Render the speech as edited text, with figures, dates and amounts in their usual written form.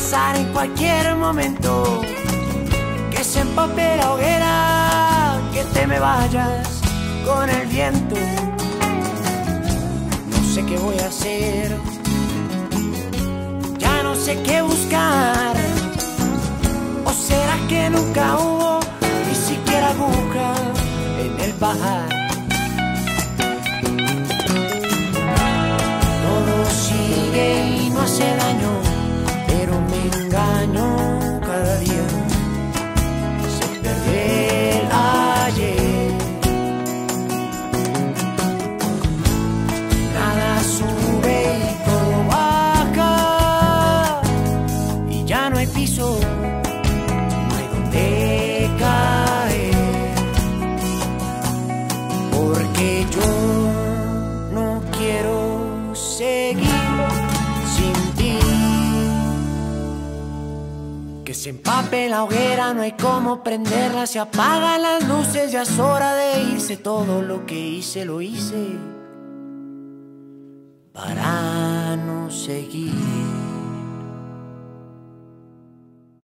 pasar en cualquier momento, que se empape la hoguera, que te me vayas con el viento. No sé qué voy a hacer, ya no sé qué buscar. ¿O será que nunca hubo ni siquiera aguja en el pajar? Todo sigue y no hace daño, pero me engaño cada día. Se pierde el ayer, nada sube y todo baja, y ya no hay piso, no hay donde caer, porque yo no quiero seguir sin ti. Que se empape la hoguera, no hay cómo prenderla, se apagan las luces, ya es hora de irse. Todo lo que hice lo hice para no seguir.